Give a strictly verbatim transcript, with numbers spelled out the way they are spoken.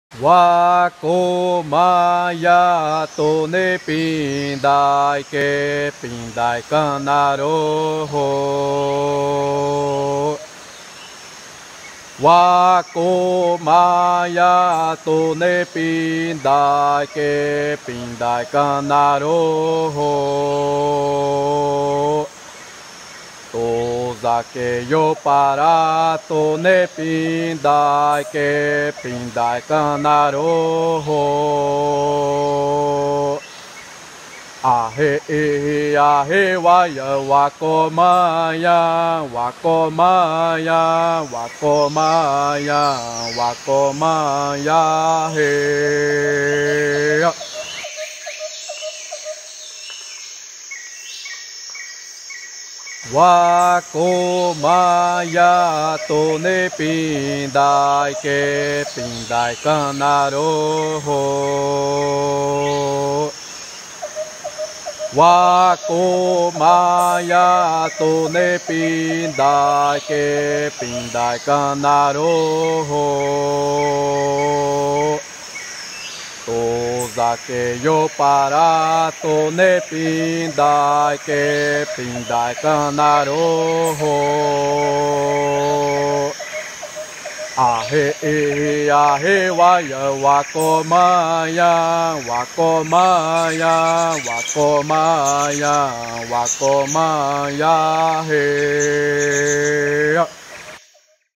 Wa cô ma ya to ne pin dai ke pin dai kanaro ho. Wa cô ma ya to ne pin dai ke pin dai kanaro ho. To zake yo para to ne pin dai ke pin dai kanaro ho. Ahe e ahe wa ya wa ko ma ya wa ko ma ya wa ko ma ya wa ko ma ya he. Wa cô ma ya to ne pin dai ke pin dai kanaro ho. Wa cô ma ya to ne pin dai ke pin dai kanaro ho. To zake yo para to ne pin dai ke pin dai kanaro ho. Ahe e ahe wa ya wa ko ma ya wa ko ma ya wa ko ma ya wa ko ma ya he.